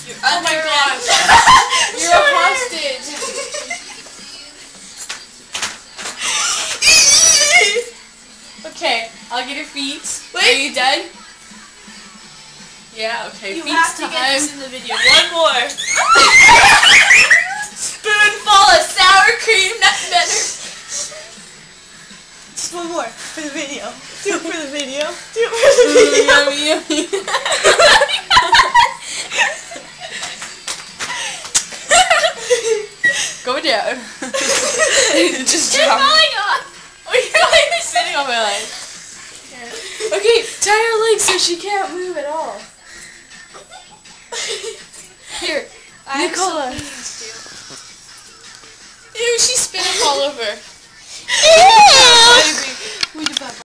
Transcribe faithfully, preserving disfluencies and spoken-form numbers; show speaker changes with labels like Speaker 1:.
Speaker 1: You're
Speaker 2: oh my gosh. You're a hostage. Okay, I'll get your feet. Wait. Are you done? Yeah, okay.
Speaker 1: You
Speaker 2: feet
Speaker 1: have to
Speaker 2: time.
Speaker 1: get this in the video. One more. Spoonful of sour cream nut butter. Just one more for the video. Do it for the video. Do it for the video.
Speaker 2: Yummy, yummy. Go down. Just
Speaker 1: It's
Speaker 2: drop.
Speaker 1: falling off.
Speaker 2: Oh, you're like sitting on my leg. Okay, tie her legs so she can't move at all. Here,
Speaker 1: I
Speaker 2: Nicola. Ew, she's spinning all over.
Speaker 1: Ew.
Speaker 2: Baby.